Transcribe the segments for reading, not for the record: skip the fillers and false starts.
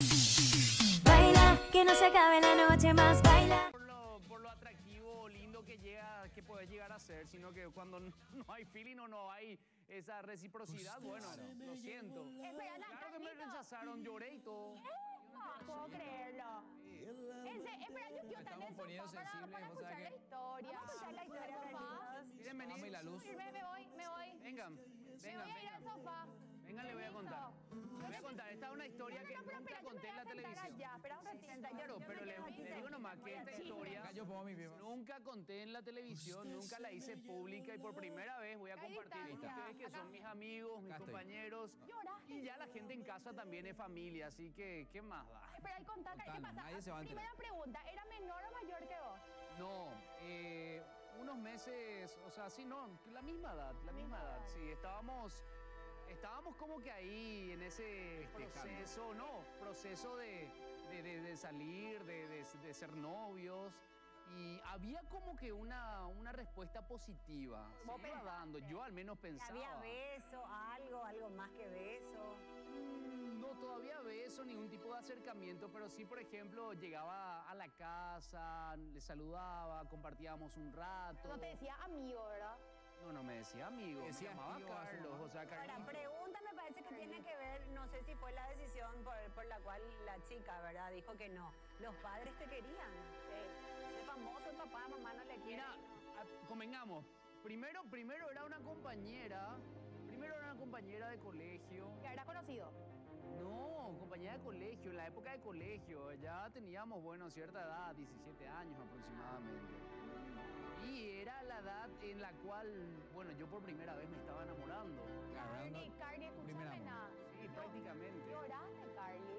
Baila, que no se acabe la noche más, baila. Por lo atractivo, lindo que puedes llegar a ser, sino que cuando no hay feeling o no hay esa reciprocidad, bueno, lo siento. Claro que me rechazaron, lloré y todo. No puedo creerlo. Espera, yo quiero estar en el poniendo sofá para sensibles, vos escuchar sabés la que- historia. Vamos a escuchar la historia, Carlitos. ¿Quieren venir? Vamos y la luz. Me voy. Vengan, Me voy a ir al sofá. Vengan, le voy a contar. Le voy a contar, esta es una historia que nunca Espera, yo conté me en la voy a sentar televisión. allá. Espera un ratito. Claro, pero le digo nomás que esta historia Acá yo pongo mi pie. nunca conté en la televisión, nunca la hice pública y por primera vez voy a compartir con ustedes que son mis amigos, mis Acá estoy. compañeros. Lloraste. Y ya la gente en casa también es familia, así que, ¿qué más da? Espera, y contá, ¿qué Contanos, pasa? nadie se va a enterar. Primera pregunta, ¿era menor o mayor que vos? No, unos meses, o sea, sí, no, la misma edad, sí, estábamos como que ahí en ese proceso de salir, de ser novios, y había como que una respuesta positiva, ¿Vos se iba dando, pensaste? yo al menos pensaba. ¿Había beso, algo más que beso? No, todavía beso, ningún tipo de acercamiento, pero sí, por ejemplo, llegaba a la casa, le saludaba, compartíamos un rato. No te decía amigo, ¿verdad? No me decía amigo, me Decía llamaba tío, a su Carlos, mamá. o sea, Ahora, Carlitos. pregunta me parece que tiene que ver, no sé si fue la decisión por la cual la chica, ¿verdad? Dijo que no. Los padres te querían. Ese famoso papá, mamá no le quiere. Mira, convengamos, primero era una compañera de colegio. Ya era conocido. No, compañera de colegio, en la época de colegio, ya teníamos, bueno, cierta edad, 17 años aproximadamente. Y era la edad en la cual, bueno, yo por primera vez me estaba enamorando. Claro, era una- Carly, primer escúchame amor. nada. Sí, prácticamente. Lloraste, Carly.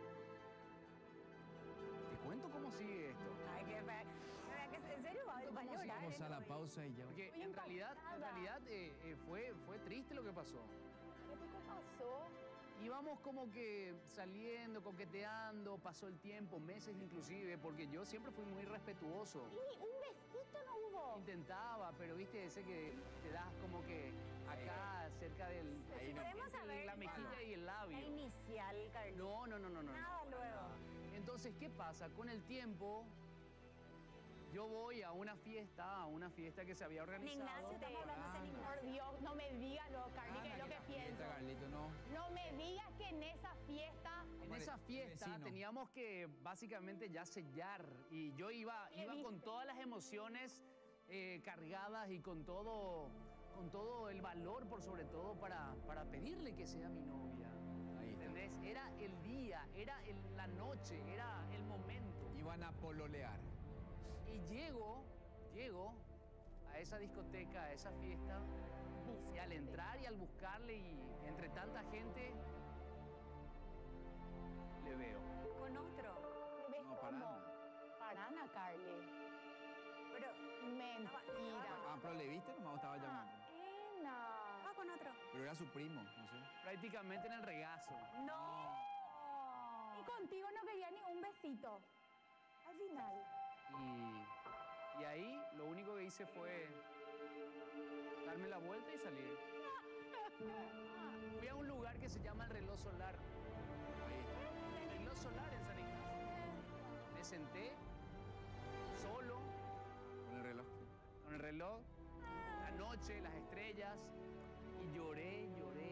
Te cuento cómo sigue esto. Ay, qué fe. ¿En serio va a llorar? Vamos a la pausa y ya. Porque Estoy en realidad impactada. fue triste lo que pasó. ¿Qué pasó? Íbamos como que saliendo, coqueteando, pasó el tiempo, meses inclusive, porque yo siempre fui muy respetuoso. Y un besito no hubo. Intentaba, pero viste ese que te das como que acá, cerca del... Si podemos saber la mejilla y el la labio. inicial, Carlos. No. Nada luego. Entonces, ¿qué pasa? Con el tiempo, yo voy a una fiesta que se había San organizado. Ignacio, estamos hablando de San Por Ignacio. Dios, no me digas lo, Carly, que es lo que pienso. Carlito, no. No me digas que en esa fiesta... En esa fiesta Vecino. teníamos que básicamente ya sellar y yo iba con todas las emociones cargadas y con todo el valor por sobre todo para pedirle que sea mi novia. Ahí está. ¿Entendés? Era el día, la noche, era el momento. Iban a pololear. Y llego a esa discoteca, a esa fiesta, y al entrar y al buscarle y entre tanta gente, le veo. Con otro. ¿Ves No, cómo? Paraná. Paraná, Carly. Pero, Mentira. Ah, pero le viste nomás estaba llamando. Ena. con otro. Pero era su primo, no sé. Prácticamente en el regazo. No. Y contigo no quería ni un besito. Al final. Y ahí lo único que hice fue darme la vuelta y salir. Fui a un lugar que se llama el Reloj Solar. Ahí está. El Reloj Solar en San Ignacio. Me senté solo Con el reloj. con el reloj, la noche, las estrellas y lloré.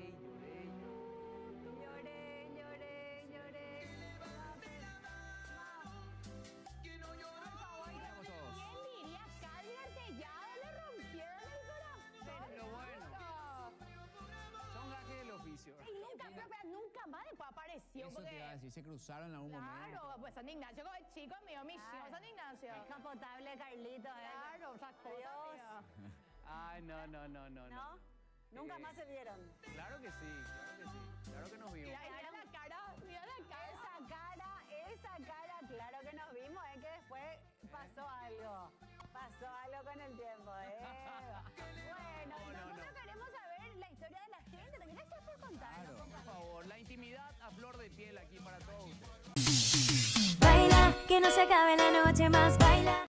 Por favor, Vamos todos. ¿quién diría? Carly Artellado le rompieron el corazón. Pero bueno. Son gajes del oficio. Y nunca más después apareció. Eso te iba a decir, se cruzaron en algún momento. Claro, pues San Ignacio con el chico mío, mi chico San Ignacio. Descapotable, Carlito. Claro, esas cosas. Dios. mío. Ay, no. ¿No? Nunca más se vieron. Claro que sí. Claro que nos vimos. Mira la cara, mira la cara. Esa cara, claro que nos vimos, es que después pasó algo. Pasó algo con el tiempo, Bueno, No. nosotros queremos saber la historia de la gente. Gracias por contarnos. Claro. Por favor, la intimidad a flor de piel aquí para todos ustedes. Baila, que no se acabe la noche más, baila.